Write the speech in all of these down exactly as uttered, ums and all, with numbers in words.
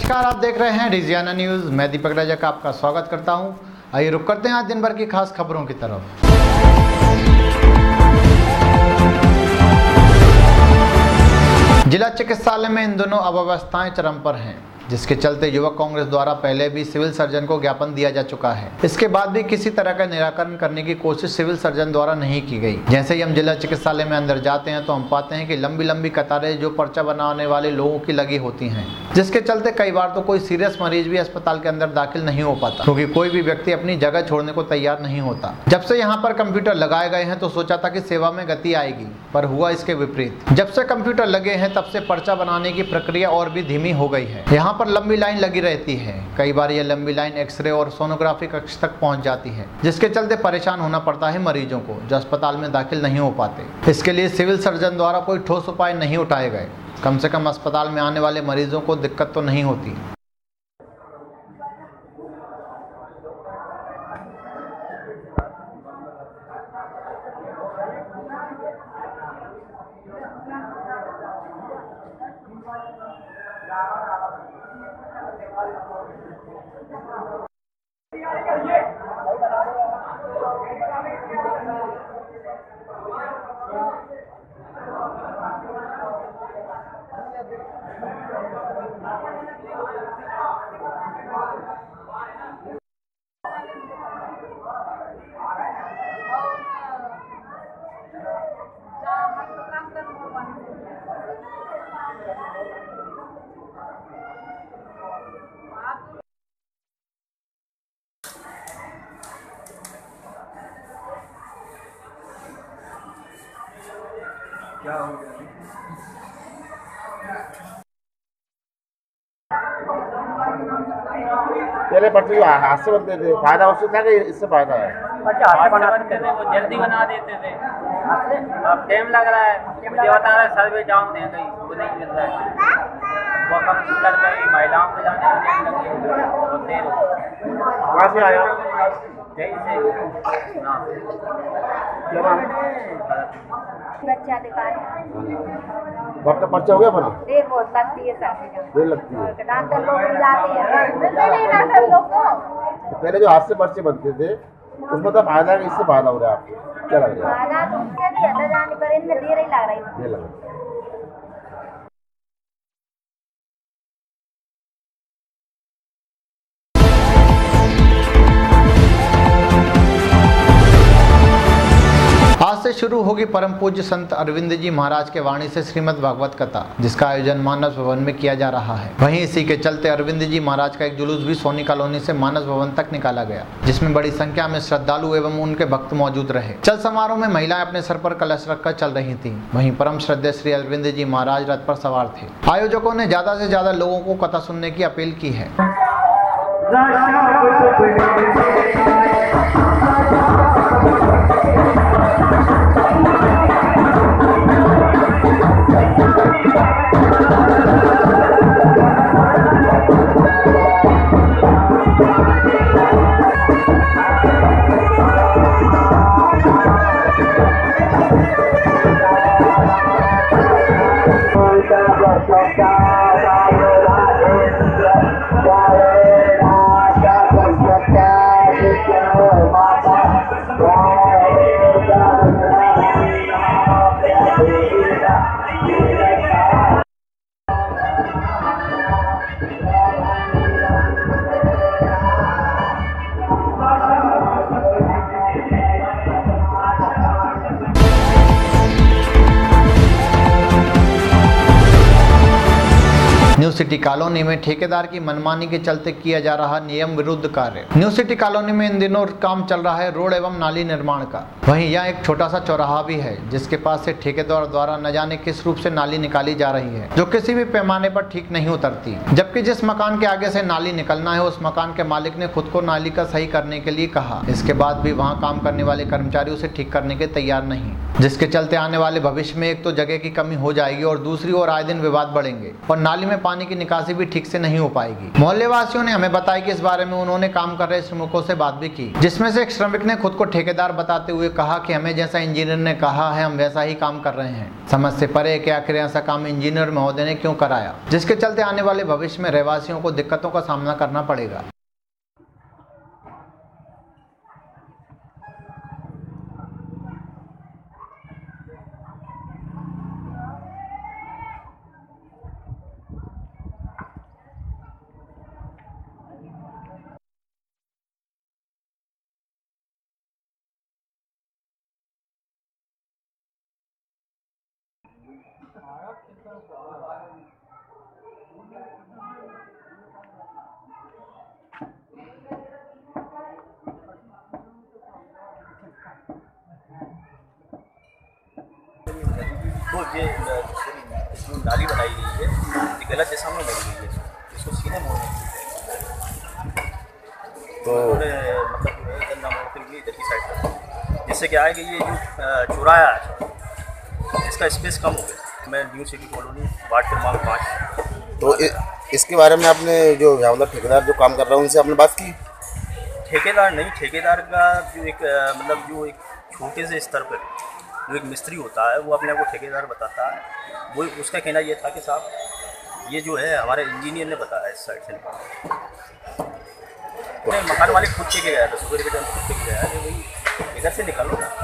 नमस्कार, आप देख रहे हैं रिजियाना न्यूज। मैं दीपक राजा का आपका स्वागत करता हूं। आइए रुक करते हैं आज दिन भर की खास खबरों की तरफ। जिला चिकित्सालय में इन दोनों अव्यवस्थाएं चरम पर हैं, जिसके चलते युवक कांग्रेस द्वारा पहले भी सिविल सर्जन को ज्ञापन दिया जा चुका है। इसके बाद भी किसी तरह का निराकरण करने की कोशिश सिविल सर्जन द्वारा नहीं की गई। जैसे ही हम जिला चिकित्सालय में अंदर जाते हैं तो हम पाते हैं कि लंबी लंबी कतारें जो पर्चा बनाने वाले लोगों की लगी होती हैं, जिसके चलते कई बार तो कोई सीरियस मरीज भी अस्पताल के अंदर दाखिल नहीं हो पाता, क्योंकि कोई भी व्यक्ति अपनी जगह छोड़ने को तैयार नहीं होता। जब से यहाँ पर कंप्यूटर लगाए गए हैं तो सोचा था कि सेवा में गति आएगी, पर हुआ इसके विपरीत। जब से कंप्यूटर लगे हैं तब से पर्चा बनाने की प्रक्रिया और भी धीमी हो गई है। यहाँ पर लंबी लाइन लगी रहती है। कई बार यह लंबी लाइन एक्सरे और सोनोग्राफी कक्ष तक पहुंच जाती है, जिसके चलते परेशान होना पड़ता है मरीजों को, जो अस्पताल में दाखिल नहीं हो पाते। इसके लिए सिविल सर्जन द्वारा कोई ठोस उपाय नहीं उठाए गए। कम से कम अस्पताल में आने वाले मरीजों को दिक्कत तो नहीं होती। क्या हो गया? पहले पर्चे हाथ से बनते थे, फायदा उससे था कि इससे फायदा है? पर्चा हाथ से बनाते थे, वो जल्दी बना देते थे। अब टाइम लग रहा है, मुझे बता रहा है सर्वे जाऊँ दे गई, वो नहीं मिल रहा है। वो कंप्यूटर पे ही महिलाओं को जाने में टाइम लगे और देर हो। कहाँ से आया? जय से ना क्या नाम? बच्चा दिखाए आपका पर्चा हो गया बना? देर बहुत लगती है सर, देर लगती है। डॉक्टर लोग भी जाते हैं डॉक्टर लोग को। तो पहले जो हाथ से पर्चे बनते थे उसमें तो फायदा है कि इससे फायदा हो रहा है आपको? क्या लग रहा है? फायदा तो उससे भी अंदर जाने पर इनमें देर ही लग रही है। देर लग रहा है। आज से शुरू होगी परम पूज्य संत अरविंद जी महाराज के वाणी से श्रीमद् भागवत कथा, जिसका आयोजन मानस भवन में किया जा रहा है। वहीं इसी के चलते अरविंद जी महाराज का एक जुलूस भी सोनी कॉलोनी से मानस भवन तक निकाला गया, जिसमें बड़ी संख्या में श्रद्धालु एवं उनके भक्त मौजूद रहे। चल समारोह में महिलाएं अपने सर पर कलश रखकर चल रही थी। वहीं परम श्रद्धेय श्री अरविंद जी महाराज रथ पर सवार थे। आयोजकों ने ज्यादा से ज्यादा लोगों को कथा सुनने की अपील की है। न्यू सिटी कॉलोनी में ठेकेदार की मनमानी के चलते किया जा रहा नियम विरुद्ध कार्य। न्यू सिटी कॉलोनी में इन दिनों काम चल रहा है रोड एवं नाली निर्माण का। वहीं यहाँ एक छोटा सा चौराहा भी है, जिसके पास से ठेकेदार द्वारा न जाने किस रूप से नाली निकाली जा रही है, जो किसी भी पैमाने पर ठीक नहीं उतरती। जबकि जिस मकान के आगे से नाली निकलना है, उस मकान के मालिक ने खुद को नाली का सही करने के लिए कहा। इसके बाद भी वहाँ काम करने वाले कर्मचारी उसे ठीक करने के तैयार नहीं, जिसके चलते आने वाले भविष्य में एक तो जगह की कमी हो जाएगी और दूसरी ओर आए दिन विवाद बढ़ेंगे और नाली में पानी की निकासी भी ठीक से नहीं हो पाएगी। मोहल्ले वासियों ने हमें बताया कि इस बारे में उन्होंने काम कर रहे श्रमिकों से बात भी की, जिसमें से एक श्रमिक ने खुद को ठेकेदार बताते हुए कहा कि हमें जैसा इंजीनियर ने कहा है हम वैसा ही काम कर रहे हैं। समझ से परे कि आखिर ऐसा काम इंजीनियर महोदय ने क्यों कराया, जिसके चलते आने वाले भविष्य में रहवासियों को दिक्कतों का सामना करना पड़ेगा। तो ये जो नाली बनाई गई है ये गलत दिशा में बनी गई है, इसको सीधे मोड़ने तो मतलब जो है गंदा मोड़ते हुए इधर की साइड पर, जिससे क्या है कि ये जो चौराहा है इसका स्पेस कम हो गया। मैं न्यू सिटी कॉलोनी वार्ड क्रमांक पाँच। तो इ, इसके बारे में आपने जो यहाँ मतलब ठेकेदार जो काम कर रहा है उनसे आपने बात की? ठेकेदार नहीं, ठेकेदार का जो एक मतलब जो एक छोटे से स्तर पर जो एक मिस्त्री होता है वो अपने को ठेकेदार बताता है। वो उसका कहना ये था कि साहब ये जो है हमारे इंजीनियर ने बताया इस साइड से निकालो। मकान वाले खुद के गया था, सुबह के टाइम खुद के गया कि भाई इधर से निकालो ना।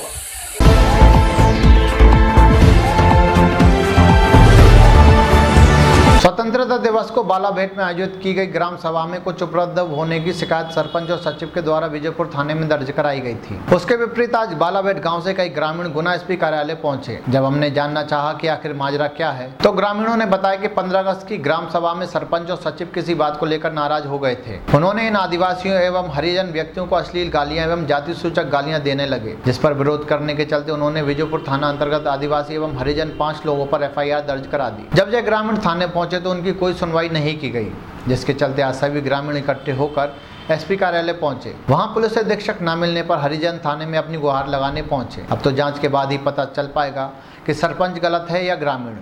स्वतंत्रता दिवस को बालाभेट में आयोजित की गई ग्राम सभा में कुछ उपलब्ध होने की शिकायत सरपंच और सचिव के द्वारा विजयपुर थाने में दर्ज कराई गई थी। उसके विपरीत आज बालाभेट गांव से कई ग्रामीण गुना एसपी कार्यालय पहुंचे। जब हमने जानना चाहा कि आखिर माजरा क्या है, तो ग्रामीणों ने बताया कि पंद्रह अगस्त की ग्राम सभा में सरपंच और सचिव किसी बात को लेकर नाराज हो गए थे। उन्होंने इन आदिवासियों एवं हरिजन व्यक्तियों को अश्लील गालियां एवं जाति सूचक गालियां देने लगे, जिस पर विरोध करने के चलते उन्होंने विजयपुर थाना अंतर्गत आदिवासी एवं हरिजन पांच लोगों पर एफ आई आर दर्ज करा दी। जब यह ग्रामीण थाने पहुंचे तो उनकी कोई सुनवाई नहीं की गई, जिसके चलते आज सभी ग्रामीण इकट्ठे होकर एसपी कार्यालय पहुंचे। वहां पुलिस अधीक्षक न मिलने पर हरिजन थाने में अपनी गुहार लगाने पहुंचे। अब तो जांच के बाद ही पता चल पाएगा कि सरपंच गलत है या ग्रामीण।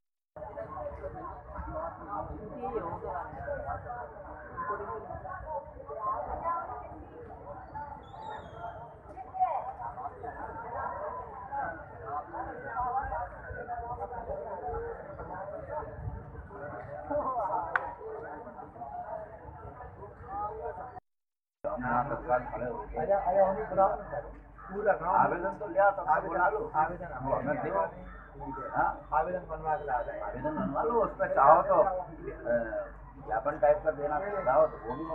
आवेदन तो लिया तो आवेदन आवेदन बनवा के ला जाए, आवेदन बनवा लो। उसमें चाहो तो ज्ञापन टाइप कर देना, चाहो तो वो भी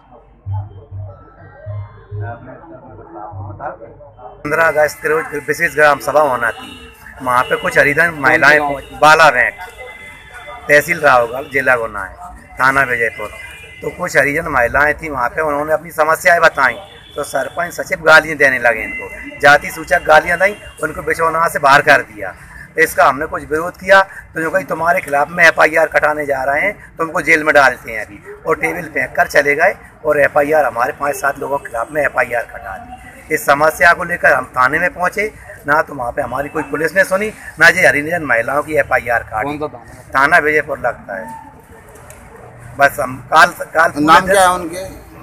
बनवा। पंद्रह अगस्त के रोज विशेष ग्राम सभा होना थी। वहाँ पे कुछ हरिजन महिलाएं बालाभेट तहसील रावगढ़ जिला गुना है थाना विजयपुर, तो कुछ हरिजन महिलाएं थी वहाँ पे। उन्होंने अपनी समस्याएं बताई तो सरपंच सचिव गालियाँ देने लगे, इनको जाति सूचक गालियाँ दी, उनको बिचौना से बाहर कर दिया। तो इसका हमने कुछ विरोध किया तो जो कहीं तुम्हारे खिलाफ में एफ आई आर कटाने जा रहे हैं, तुमको जेल में डालते हैं अभी, और टेबल फेंक कर चले गए और एफ आई आर हमारे पाँच सात लोगों के खिलाफ में एफ आई आर कटा दी। इस समस्या को लेकर हम थाने में पहुँचे, ना तो वहाँ पे हमारी कोई पुलिस ने सुनी, ना जी हरिजन महिलाओं की एफ आई आर काटी। थाना विजयपुर लगता है। बस हम काल काल नाम क्या है उनके?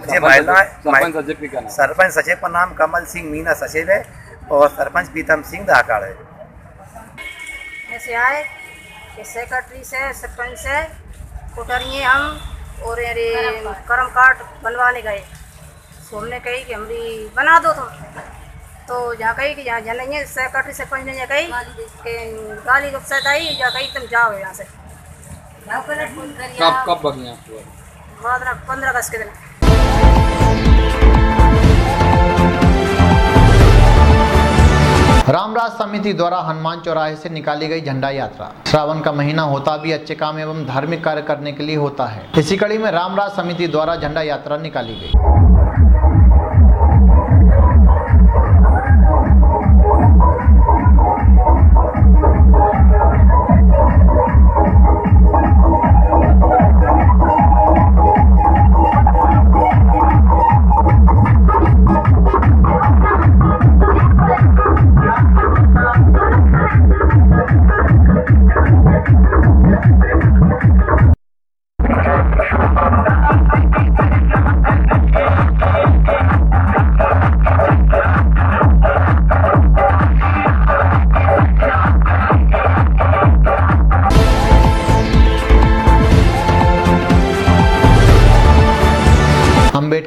सरपंच सचिव का नाम कमल सिंह मीना सचिव है और सरपंच प्रीतम सिंह धाकड़ है। ऐसे आए कि सेक्रेटरी से सरपंच से कोटरिए हम और अरे कर्म कार्ड बनवाने गए। हमने कही कि हमारी बना दो तुम, तो जहाँ कही कि यहाँ जाने सेक्रेटरी सरपंच ने कही कि गाली रुखसत आई, जहाँ कही तुम जाओ यहाँ से। कब कब बगिया पंद्रह अगस्त के दिन। रामराज समिति द्वारा हनुमान चौराहे से निकाली गई झंडा यात्रा। श्रावण का महीना होता भी अच्छे काम एवं धार्मिक कार्य करने के लिए होता है। इसी कड़ी में रामराज समिति द्वारा झंडा यात्रा निकाली गई।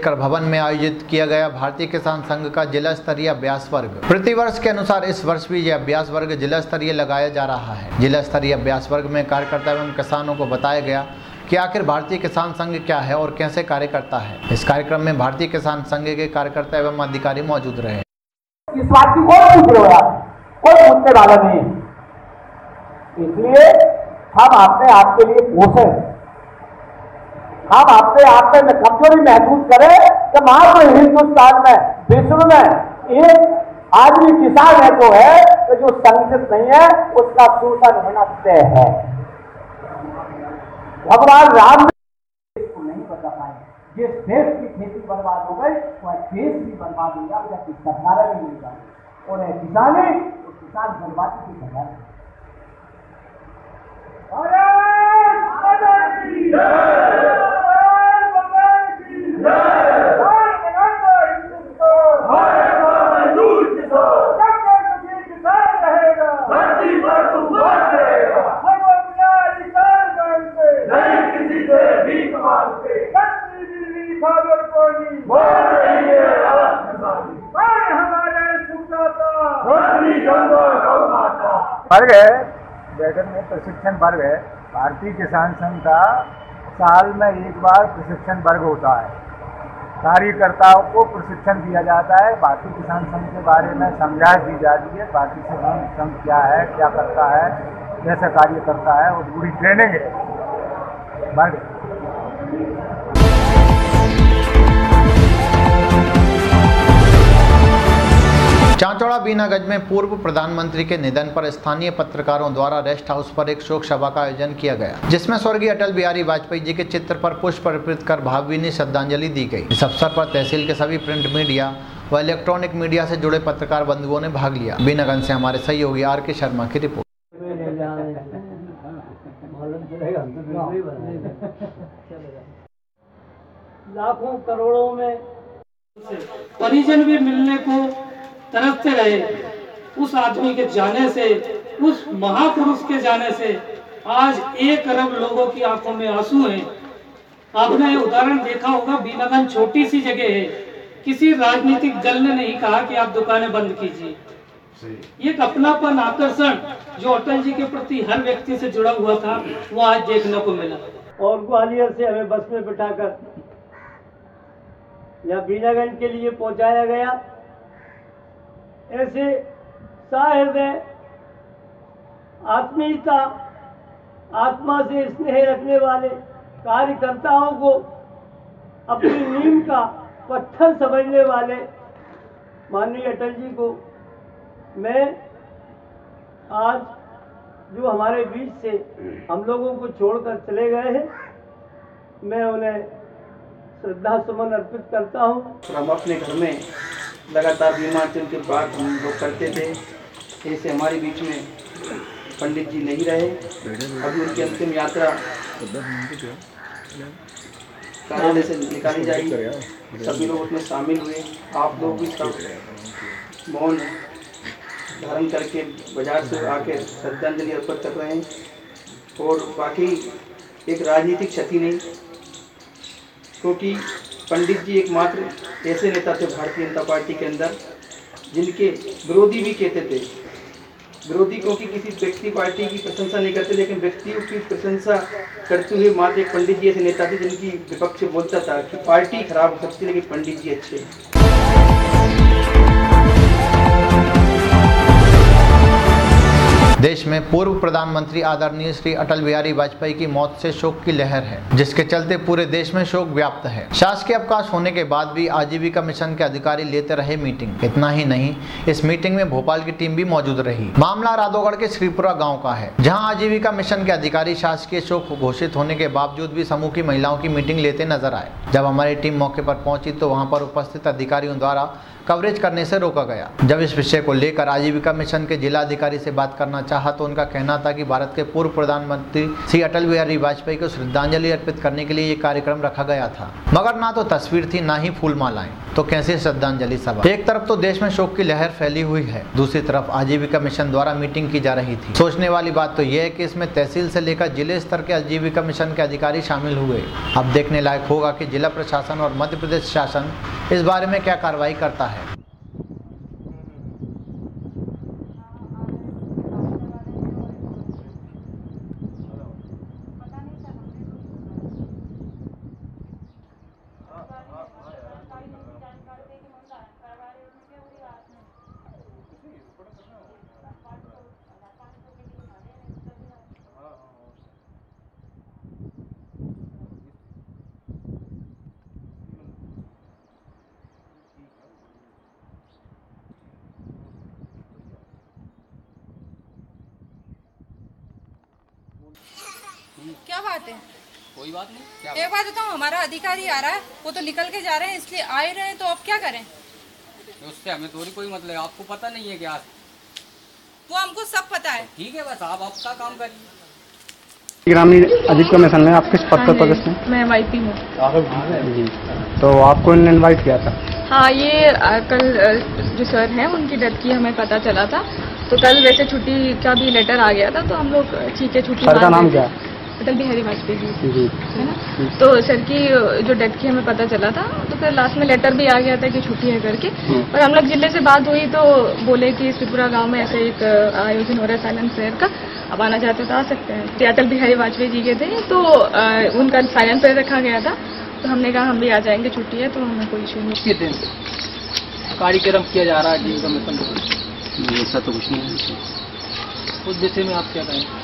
अम्बेडकर भवन में आयोजित किया गया भारतीय किसान संघ का जिला स्तरीय अभ्यास वर्ग। प्रतिवर्ष के अनुसार इस वर्ष भी यह अभ्यास वर्ग जिला स्तरीय लगाया जा रहा है। जिला स्तरीय अभ्यास वर्ग में कार्यकर्ता एवं किसानों को बताया गया कि आखिर भारतीय किसान संघ क्या है और कैसे कार्य करता है। इस कार्यक्रम में भारतीय किसान संघ के कार्यकर्ता एवं अधिकारी मौजूद रहे। इस बात की कोई पूछ रहे हो, कोई पूछने वाला नहीं, इसलिए हम अपने आप के लिए कोसे, हम अपने आप में कमजोरी महसूस करें कि मात्र हिंदुस्तान में, विश्व में एक आदमी किसान है तो है, तो जो संगठित नहीं है उसका शोषण होना तय है। भगवान राम को नहीं बता पाए, जिस देश की खेती बर्बाद हो गई वह देश भी बर्बाद हो गया, या सरकार भी मिल गया, और किसानी तो किसान बर्बादी की जगह है। वर्ग है बैठक में प्रशिक्षण वर्ग है। भारतीय किसान संघ का साल में एक बार प्रशिक्षण वर्ग होता है। कार्यकर्ताओं को प्रशिक्षण दिया जाता है, भारतीय किसान संघ के बारे में समझाइश दी जाती है, भारतीय किसान संघ क्या है, क्या करता है, कैसे कार्य करता है, और पूरी ट्रेनिंग है वर्ग। चांचौड़ा बीनागंज में पूर्व प्रधानमंत्री के निधन पर स्थानीय पत्रकारों द्वारा रेस्ट हाउस पर एक शोक सभा का आयोजन किया गया, जिसमें स्वर्गीय अटल बिहारी वाजपेयी जी के चित्र पर पुष्प अर्पित कर भावभीनी श्रद्धांजलि दी गई। इस अवसर पर तहसील के सभी प्रिंट मीडिया व इलेक्ट्रॉनिक मीडिया से जुड़े पत्रकार बंधुओं ने भाग लिया। बीनागंज से हमारे सहयोगी आर के शर्मा की रिपोर्ट। लाखों करोड़ों में परिजन भी मिलने को तरसते रहे। उस आदमी के जाने से, उस महापुरुष के जाने से आज एक अरब लोगों की आंखों में आंसू हैं। आपने उदाहरण देखा होगा, बीनागंज छोटी सी जगह है, किसी राजनीतिक दल ने नहीं कहा कि आप दुकानें बंद कीजिए। ये अपनापन, आकर्षण जो अटल जी के प्रति हर व्यक्ति से जुड़ा हुआ था, वो आज देखने को मिला। और ग्वालियर से हमें बस में बिठाकर यहाँ बीनागंज के लिए पहुंचाया गया। ऐसे सहृदय, आत्मीयता, आत्मा से स्नेह रखने वाले कार्यकर्ताओं को अपनी नींव का पत्थर समझने वाले माननीय अटल जी को मैं आज जो हमारे बीच से हम लोगों को छोड़कर चले गए हैं, मैं उन्हें श्रद्धा सुमन अर्पित करता हूँ। हम अपने घर में लगातार बीमार थे, उनके बात हम लोग करते थे। ऐसे हमारे बीच में पंडित जी नहीं रहे। अभी उनकी अंतिम यात्रा कार्यालय से निकाली जाएगी। सभी लोग उसमें शामिल हुए। आप लोग भी सब मौन धारण करके बाजार से आके श्रद्धांजलि अर्पित कर रहे हैं। और बाकी एक राजनीतिक क्षति नहीं, क्योंकि पंडित जी एकमात्र ऐसे नेता थे भारतीय जनता पार्टी के अंदर जिनके विरोधी भी कहते थे, विरोधी क्योंकि किसी व्यक्ति पार्टी की प्रशंसा नहीं करते, लेकिन व्यक्तियों की प्रशंसा करते हुए मात्र एक पंडित जी ऐसे नेता थे जिनकी विपक्ष बोलता था कि पार्टी खराब हो सकती है लेकिन पंडित जी अच्छे हैं। देश में पूर्व प्रधानमंत्री आदरणीय श्री अटल बिहारी वाजपेयी की मौत से शोक की लहर है, जिसके चलते पूरे देश में शोक व्याप्त है। शासकीय अवकाश होने के बाद भी आजीविका मिशन के अधिकारी लेते रहे मीटिंग। इतना ही नहीं, इस मीटिंग में भोपाल की टीम भी मौजूद रही। मामला राधोगढ़ के श्रीपुरा गाँव का है, जहाँ आजीविका मिशन के अधिकारी शासकीय शोक घोषित होने के बावजूद भी समूह की महिलाओं की मीटिंग लेते नजर आए। जब हमारी टीम मौके पर पहुंची तो वहां पर उपस्थित अधिकारियों द्वारा कवरेज करने से रोका गया। जब इस विषय को लेकर आजीविका मिशन के जिला अधिकारी से बात करना चाहा तो उनका कहना था कि भारत के पूर्व प्रधानमंत्री श्री अटल बिहारी वाजपेयी को श्रद्धांजलि अर्पित करने के लिए ये कार्यक्रम रखा गया था, मगर ना तो तस्वीर थी ना ही फूल मालाएं, तो कैसे श्रद्धांजलि सभा। एक तरफ तो देश में शोक की लहर फैली हुई है, दूसरी तरफ आजीविका मिशन द्वारा मीटिंग की जा रही थी। सोचने वाली बात तो यह है कि इसमें तहसील से लेकर जिले स्तर के आजीविका मिशन के अधिकारी शामिल हुए। अब देखने लायक होगा कि जिला प्रशासन और मध्य प्रदेश शासन इस बारे में क्या कार्रवाई करता है। क्या बात है? कोई बात नहीं। क्या एक बात बताऊँ, हमारा अधिकारी आ रहा है, वो तो निकल के जा रहे हैं, इसलिए आए रहे हैं, तो अब क्या करें? उससे हमें थोड़ी कोई मतलब, आपको पता नहीं है क्या? वो हमको सब पता है। ठीक है, बस आप आपका काम करिए। ग्रामीण आजीविका मिशन में आप किस पद पर पदस्थ हैं? मैं वाईपी हूँ। जी, तो आपको इन्होंने इनवाइट किया था? हाँ, ये आ, कल जो सर हैं उनकी डेथ की हमें पता चला था, तो कल वैसे छुट्टी का भी लेटर आ गया था, तो हम लोग ठीक है छुट्टी। सर का नाम क्या है? अटल बिहारी वाजपेयी जी, जी है ना। तो सर की जो डेथ की हमें पता चला था, तो फिर लास्ट में लेटर भी आ गया था कि छुट्टी है करके। और हम लोग जिले से बात हुई तो बोले कि त्रिपुरा गांव में ऐसे एक आयोजन हो रहा है साइलेंट प्रेयर का, अब आना चाहते तो आ सकते हैं। अटल बिहारी वाजपेयी जी के थे, तो उनका साइलेंट प्रेयर रखा गया था, तो हमने कहा हम भी आ जाएंगे, छुट्टी है, तो हमें कोई इशू नहीं। कार्यक्रम किया जा रहा है आजीविका मिशन, ऐसा तो कुछ नहीं है। उस विषय में आप क्या कहें?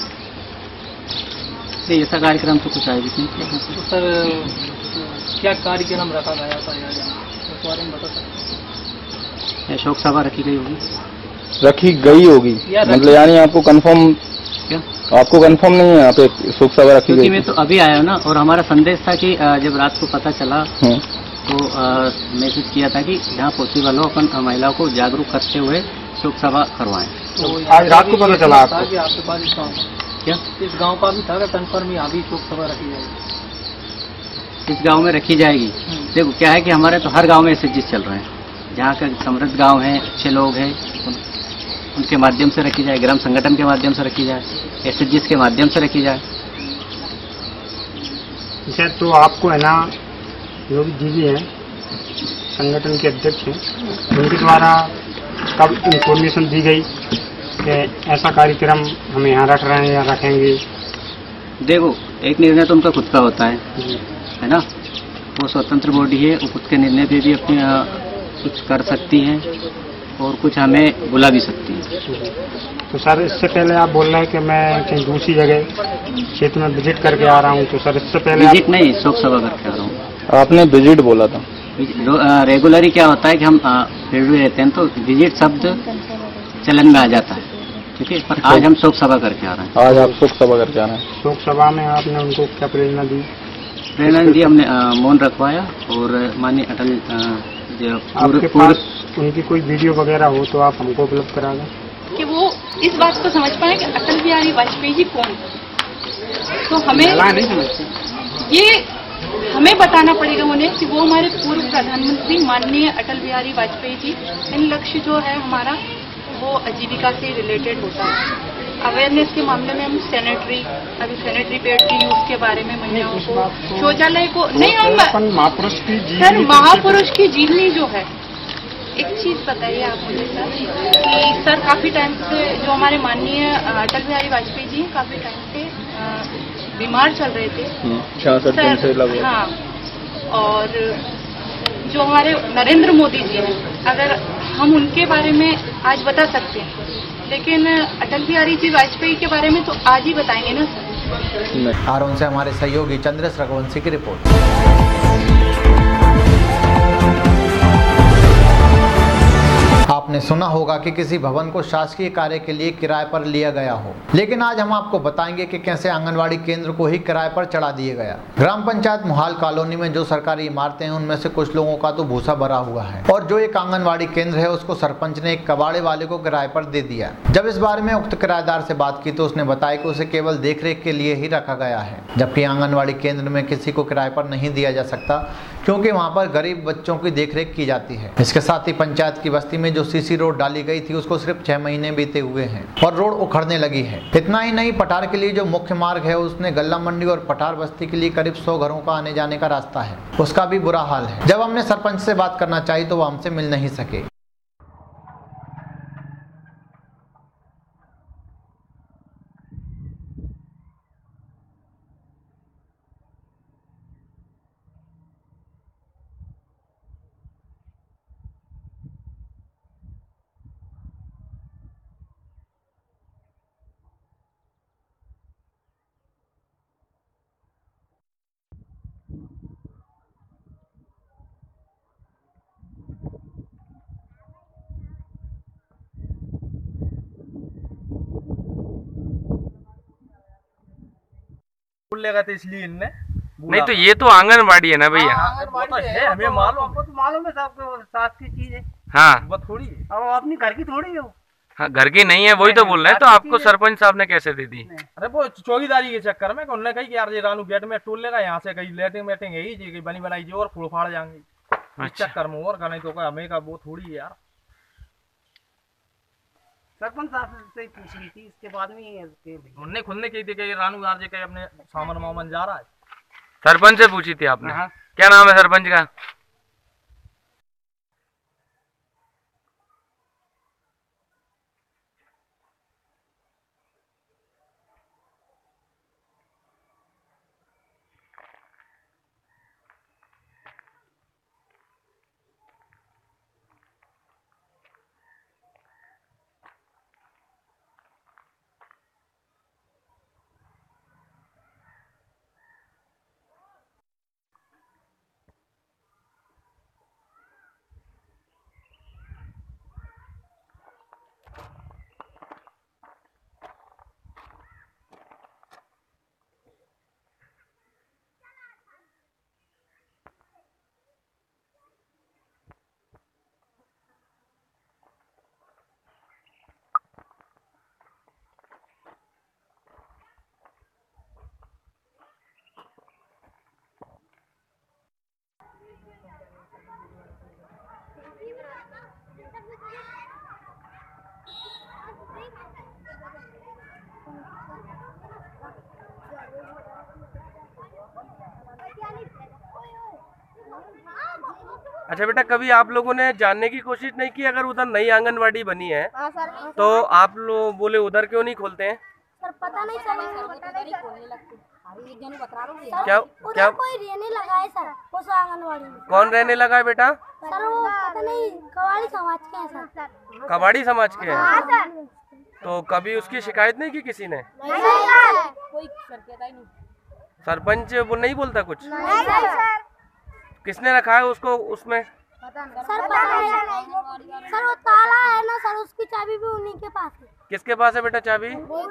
नहीं, ऐसा कार्यक्रम तो कुछ आयोजित नहीं किया। तो सर क्या कार्यक्रम रखा गया था यार, उस बारे में बता सकते हैं? शोक सभा रखी गई होगी। रखी गई होगी मतलब यानी आपको कंफर्म क्या? आपको कंफर्म नहीं है यहाँ पे शोक सभा रखी गई? मैं तो अभी आया ना, और हमारा संदेश था कि जब रात को पता चला तो मैसेज किया था कि जहाँ पॉसिबल हो अपन महिलाओं को जागरूक करते हुए शोक सभा करवाएं। तो आज रात को पता चला आपको? आपके पास इस गाँव क्या इस गांव का भी था कंफर्म यहाँ भी शोक सभा रखी जाएगी? इस गांव में रखी जाएगी। देखो क्या है कि हमारे तो हर गांव में ऐसे चीज चल रहे हैं, जहाँ का समृद्ध गांव है, अच्छे लोग हैं, उनके माध्यम से रखी जाए, ग्राम संगठन के माध्यम से रखी जाए, एसएचजीएस के माध्यम से रखी जाए। अच्छा, तो आपको है ना जो भी दीदी हैं संगठन के अध्यक्ष हैं, उनके द्वारा कब इंफॉर्मेशन दी गई कि ऐसा कार्यक्रम हम यहाँ रख रहे हैं या रखेंगे? देखो, एक निर्णय तो उनका खुद का होता है, है ना। वो स्वतंत्र बॉडी है, वो खुद के निर्णय पे भी अपने कुछ कर सकती है और कुछ हमें बुला भी सकती है। तो सर इससे पहले आप बोल रहे हैं कि मैं कहीं दूसरी जगह क्षेत्र में विजिट करके आ रहा हूँ, तो सर इससे पहले विजिट नहीं, शोक सभा करके आ रहा हूँ। आपने विजिट बोला था। रेगुलरली क्या होता है कि हम फील्ड में रहते हैं तो विजिट शब्द चलन में आ जाता है, ठीक है, पर आज हम शोक सभा करके आ रहे हैं। आज आप शोक सभा करके आ रहे हैं। शोक सभा में आपने उनको क्या प्रेरणा दी? प्रेरणा दी, हमने मौन रखवाया और माननीय अटल जो आपके पास उनकी कोई वीडियो वगैरह हो तो आप हमको उपलब्ध करा दें कि वो इस बात को समझ पाए कि अटल बिहारी वाजपेयी जी कौन। तो हमें नहीं समझते, ये हमें बताना पड़ेगा उन्हें कि वो हमारे पूर्व प्रधानमंत्री माननीय अटल बिहारी वाजपेयी जी। इन लक्ष्य जो है हमारा वो आजीविका से रिलेटेड होता है। अवेयरनेस के मामले में हम सैनिटरी अभी सैनिटरी पैड की यूज के बारे में महिलाओं को, शौचालय को नहीं, हम महापुरुष की सर महापुरुष की जीवनी जो है। एक चीज बताइए आप मुझे सर कि सर काफी टाइम से जो हमारे माननीय अटल बिहारी वाजपेयी जी काफी टाइम से बीमार चल रहे थे, छियासठ दिन से लगभग। हाँ, और जो हमारे नरेंद्र मोदी जी हैं, अगर हम उनके बारे में आज बता सकते हैं, लेकिन अटल बिहारी जी वाजपेयी के बारे में तो आज ही बताएंगे ना सर। और उनसे हमारे सहयोगी चंद्रेश रघुवंशी की रिपोर्ट। आप आपने सुना होगा कि किसी भवन को शासकीय कार्य के लिए किराए पर लिया गया हो, लेकिन आज हम आपको बताएंगे कि कैसे आंगनवाड़ी केंद्र को ही किराए पर चढ़ा दिया गया। ग्राम पंचायत मोहाल कॉलोनी में जो सरकारी इमारतें हैं उनमें से कुछ लोगों का तो भूसा भरा हुआ है और जो एक आंगनवाड़ी केंद्र है उसको सरपंच ने एक कबाड़े वाले को किराए पर दे दिया। जब इस बारे में उक्त किराएदार से बात की तो उसने बताया कि उसे केवल देखरेख के लिए ही रखा गया है, जबकि आंगनवाड़ी केंद्र में किसी को किराए पर नहीं दिया जा सकता क्योंकि वहां पर गरीब बच्चों की देखरेख की जाती है। इसके साथ ही पंचायत की बस्ती में जो सीसी रोड डाली गई थी उसको सिर्फ छह महीने बीते हुए हैं और रोड उखड़ने लगी है। इतना ही नहीं, पठार के लिए जो मुख्य मार्ग है उसने गल्ला मंडी और पठार बस्ती के लिए करीब सौ घरों का आने जाने का रास्ता है, उसका भी बुरा हाल है। जब हमने सरपंच से बात करना चाहिए तो वो हमसे मिल नहीं सके। लेगा तो इसलिए इनने नहीं तो ये तो आंगनबाड़ी है ना भैया। वो तो है, हमें मालूम, वो तो मालूम है सबको, सास की चीज है। हाँ वो थोड़ी है, अब अपनी घर की थोड़ी है वो। हाँ घर की नहीं है, वही तो बोल रहे हैं। तो आपको सरपंच साहब ने कैसे दे दी? अरे वो चौकीदारी के चक्कर में उन्होंने कही कि यार ये रानू गेट में टूल लेगा, यहाँ से कहीं लेटिंग वेटिंग यही जी बनी बनाई जी और फूड़ फाड़ जाएंगे इस चक्कर में, और नहीं तो हमें का वो थोड़ी है यार। सरपंच साहब से पूछ ली थी, इसके बाद में उन्होंने खुद ने कही थी कि रानू यार जी कहीं अपने सामान वामन जा रहा है। सरपंच से पूछी थी आपने? क्या नाम है सरपंच का? अच्छा बेटा, कभी आप लोगों ने जानने की कोशिश नहीं की अगर उधर नई आंगनवाड़ी बनी है तो आप लोग बोले उधर क्यों नहीं खोलते हैं? सर पता नहीं सर, पता नहीं खोलने लगते। क्या क्या कोई रहने लगा है सर उस आंगनवाड़ी में? कौन रहने लगा है बेटा? सर वो पता नहीं कबाड़ी समाज के हैं सर। कबाड़ी समाज के हैं? तो कभी उसकी शिकायत नहीं की किसी ने? कोई नहीं। सरपंच वो नहीं बोलता कुछ? किसने रखा है उसको उसमें? सर पता नहीं सर, वो ताला है ना सर, उसकी चाबी भी उन्हीं के पास है। किसके पास है बेटा चाबी?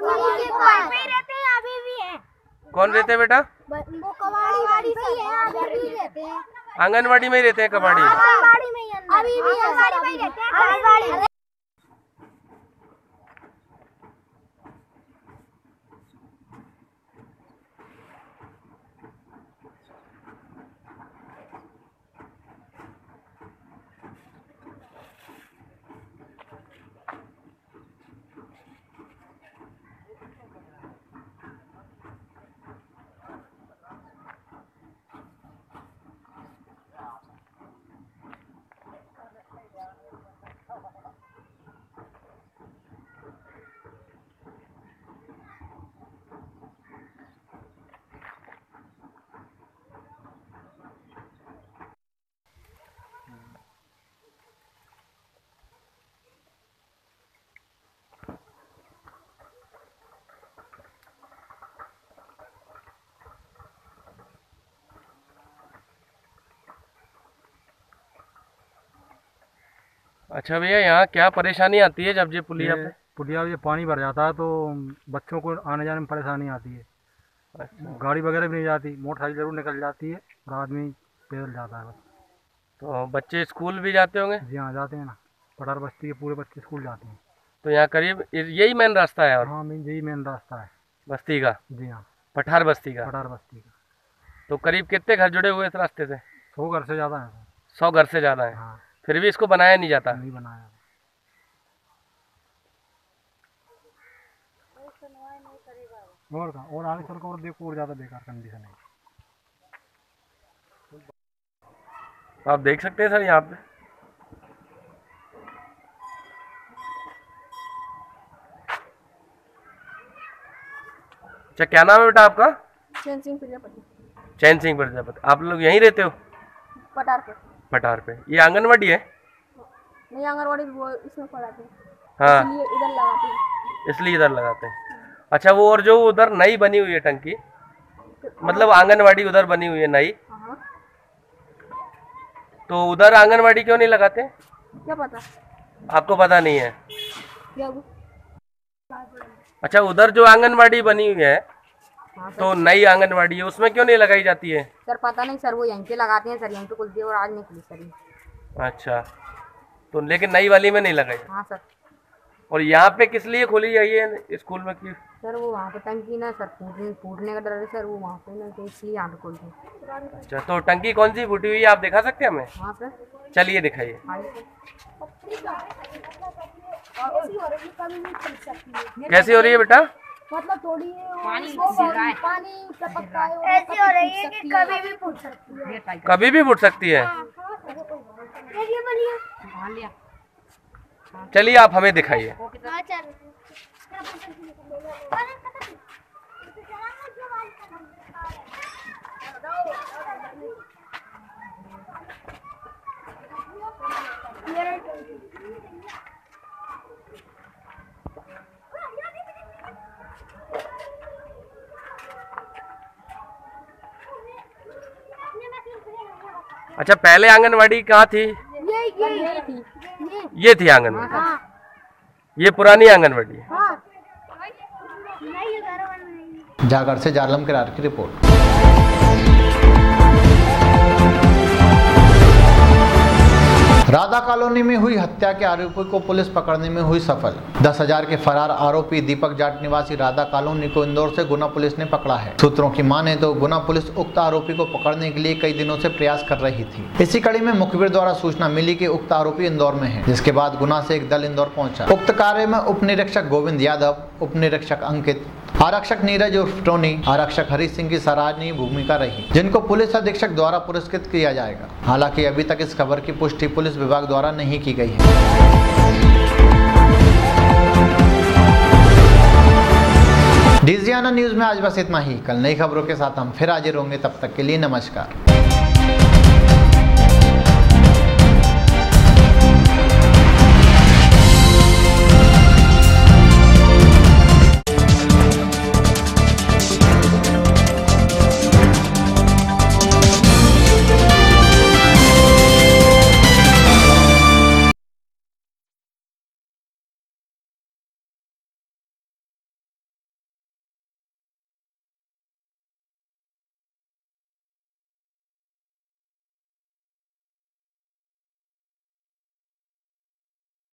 रहते हैं अभी भी है। कौन रहते हैं बेटा? वो कबाड़ी से है, अभी भी रहते हैं। आंगनवाड़ी में ही रहते हैं कबाड़ी? आंगनवाड़ी में ही अभी भी है। अच्छा भैया, यहाँ क्या परेशानी आती है जब ये पुलिया पे? पुलिया ये पानी भर जाता है तो बच्चों को आने जाने में परेशानी आती है। अच्छा। गाड़ी वगैरह भी नहीं जाती, मोटरसाइकिल जरूर निकल जाती है और आदमी पैदल जाता है बस। तो बच्चे स्कूल भी जाते होंगे? जी हाँ, जाते हैं ना। पठार बस्ती के पूरे बच्चे स्कूल जाते हैं। तो यहाँ करीब यही मेन रास्ता है? और हाँ, यही मेन रास्ता है बस्ती का? जी हाँ, पठार बस्ती का। पठार बस्ती का। तो करीब कितने घर जुड़े हुए इस रास्ते से? सौ घर से ज़्यादा है। सौ घर से ज़्यादा है। हाँ। फिर भी इसको बनाया नहीं जाता? नहीं बनाया। और का और आगे चल कर और देखो और ज़्यादा बेकार कंडीशन है। आप देख सकते हैं सर यहाँ पे। अच्छा, क्या नाम है बेटा आपका? चैन सिंह प्रजापति। चैन सिंह प्रजापति। आप लोग यहीं रहते हो? पठार पे। पठार पे। ये आंगनवाड़ी है? नहीं, आंगनवाड़ी वो इसमें पढ़ाते हैं। हाँ, इसलिए इधर लगाते हैं। इसलिए इधर लगाते हैं। अच्छा, वो और जो उधर नई बनी हुई है टंकी, मतलब आंगनवाड़ी उधर बनी हुई है नई, तो उधर आंगनवाड़ी क्यों नहीं लगाते? क्या पता? आपको पता नहीं है? क्या? अच्छा, उधर जो आंगनवाड़ी बनी हुई है, तो नई आंगनवाड़ी है, उसमें क्यों नहीं लगाई जाती है? सर पता नहीं सर, वो यहीं पे लगाते हैं सर, यहीं पे खुलती है और आज नहीं खुली सर। अच्छा, तो लेकिन नई वाली में नहीं लगाई? हाँ सर। और यहाँ पे किस लिए खोली जाई है स्कूल में की? सर वो वहाँ पे टंकी ना सर फूटने फूटने का डर है सर, वो वहाँ पे ना, तो इसलिए यहाँ पे खोलते हैं। अच्छा, तो टंकी कौन सी फूटी हुई है, आप दिखा सकते हैं हमें? हाँ सर। चलिए दिखाइए। कैसी हो रही है बेटा? मतलब थोड़ी पानी पानी टपकता है, ऐसी हो रही है कि कभी भी फूट सकती है। कभी भी फूट सकती है? ये बनिए। चलिए आप हमें दिखाइए। अच्छा, पहले आंगनवाड़ी कहाँ थी? ये ये थी। ये थी आंगनवाड़ी? हाँ। ये पुरानी आंगनवाड़ी है। हाँ। जागर से जालम किरार की रिपोर्ट। राधा कॉलोनी में हुई हत्या के आरोपी को पुलिस पकड़ने में हुई सफल। दस हजार के फरार आरोपी दीपक जाट निवासी राधा कॉलोनी को इंदौर से गुना पुलिस ने पकड़ा है। सूत्रों की माने तो गुना पुलिस उक्त आरोपी को पकड़ने के लिए कई दिनों से प्रयास कर रही थी। इसी कड़ी में मुखबिर द्वारा सूचना मिली कि उक्त आरोपी इंदौर में है, जिसके बाद गुना से एक दल इंदौर पहुंचा। उक्त कार्य में उप निरीक्षक गोविंद यादव, उप निरीक्षक अंकित, आरक्षक नीरज उर्फ टोनी, आरक्षक हरी सिंह की सराहनीय भूमिका रही, जिनको पुलिस अधीक्षक द्वारा पुरस्कृत किया जाएगा। हालांकि अभी तक इस खबर की पुष्टि पुलिस विभाग द्वारा नहीं की गई है। डीजीआना न्यूज में आज बस इतना ही। कल नई खबरों के साथ हम फिर हाजिर होंगे, तब तक के लिए नमस्कार।